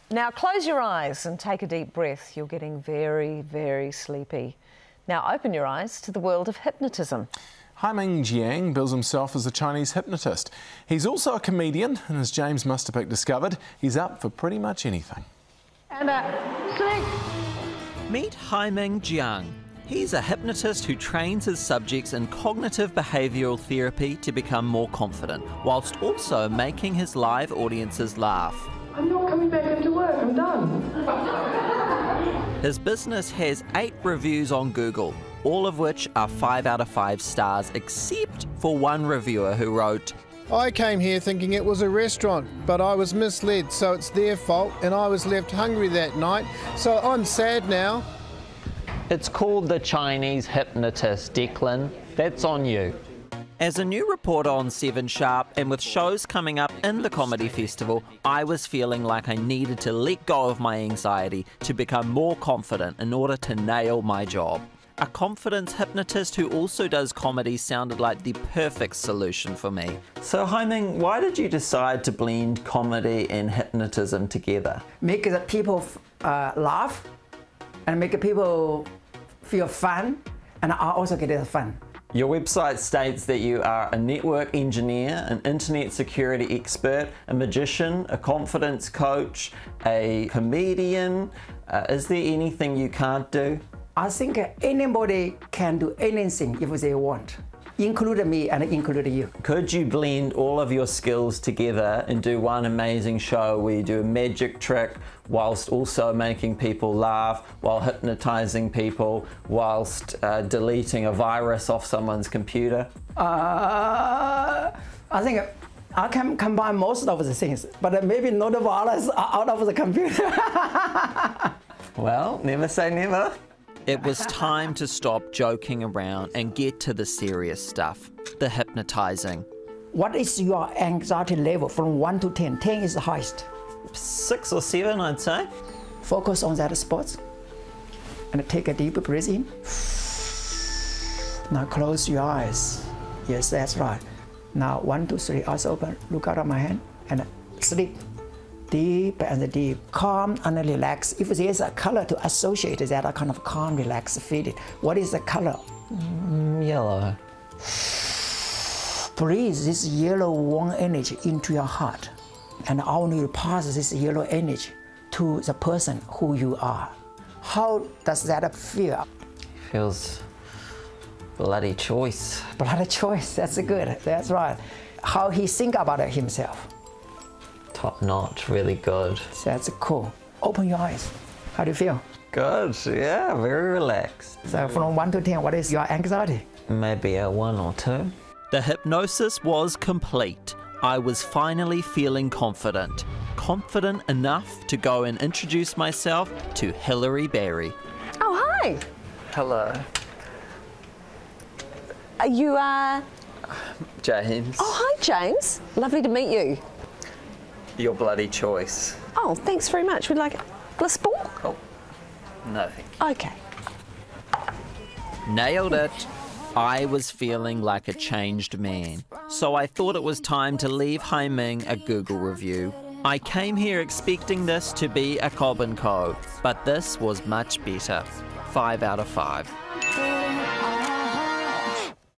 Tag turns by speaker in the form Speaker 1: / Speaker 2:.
Speaker 1: Now close your eyes and take a deep breath. You're getting very, very sleepy. Now open your eyes to the world of hypnotism.
Speaker 2: Hai-ming Jiang bills himself as a Chinese hypnotist. He's also a comedian, and as James Musterpick discovered, he's up for pretty much anything.
Speaker 3: And sleep.
Speaker 4: Meet Hai-ming Jiang. He's a hypnotist who trains his subjects in cognitive behavioural therapy to become more confident, whilst also making his live audiences laugh.
Speaker 3: I'm not coming back into work, I'm done.
Speaker 4: His business has 8 reviews on Google, all of which are 5 out of 5 stars, except for one reviewer who wrote,
Speaker 5: I came here thinking it was a restaurant, but I was misled, so it's their fault, and I was left hungry that night, so I'm sad now.
Speaker 6: It's called the Chinese Hypnotist, Declan. That's on you.
Speaker 4: As a new reporter on 7 Sharp, and with shows coming up in the comedy festival, I was feeling like I needed to let go of my anxiety to become more confident in order to nail my job. A confidence hypnotist who also does comedy sounded like the perfect solution for me. So Hai-ming, why did you decide to blend comedy and hypnotism together?
Speaker 7: Make the people laugh and make people feel fun, and I also get it fun.
Speaker 6: Your website states that you are a network engineer, an internet security expert, a magician, a confidence coach, a comedian. Is there anything you can't do?
Speaker 7: I think anybody can do anything if they want, including me and including you.
Speaker 6: Could you blend all of your skills together and do one amazing show where you do a magic trick whilst also making people laugh, while hypnotizing people, whilst deleting a virus off someone's computer?
Speaker 7: I think I can combine most of the things, but maybe not the virus out of the computer.
Speaker 6: Well, never say never.
Speaker 4: It was time to stop joking around and get to the serious stuff, the hypnotizing.
Speaker 7: What is your anxiety level from 1 to 10? 10 is the highest.
Speaker 6: 6 or 7, I'd say.
Speaker 7: Focus on that spot and take a deep breath in. Now close your eyes. Yes, that's right. Now 1, 2, 3, eyes open, look out of my hand and sleep. Deep and deep, calm and relax. If there's a color to associate that kind of calm, relaxed feeling, what is the color?
Speaker 6: Yellow.
Speaker 7: Breathe this yellow warm energy into your heart, and I want you to pass this yellow energy to the person who you are. How does that feel?
Speaker 6: Feels bloody choice.
Speaker 7: Bloody choice, that's good, that's right. How he think about it himself.
Speaker 6: Top notch, really good.
Speaker 7: That's cool. Open your eyes. How do you feel?
Speaker 6: Good, yeah, very relaxed.
Speaker 7: So from 1 to 10, what is your anxiety?
Speaker 6: Maybe a 1 or 2.
Speaker 4: The hypnosis was complete. I was finally feeling confident. Confident enough to go and introduce myself to Hilary Barry.
Speaker 1: Oh, hi.
Speaker 6: Hello.
Speaker 1: You are...
Speaker 6: James.
Speaker 1: Oh, hi, James. Lovely to meet you.
Speaker 6: Your bloody choice.
Speaker 1: Oh, thanks very much. Would you like a glass ball?
Speaker 6: Oh, no thank you.
Speaker 1: Okay.
Speaker 4: Nailed it. I was feeling like a changed man, so I thought it was time to leave Hai-ming a Google review. I came here expecting this to be a Cobb & Co, but this was much better. 5 out of 5.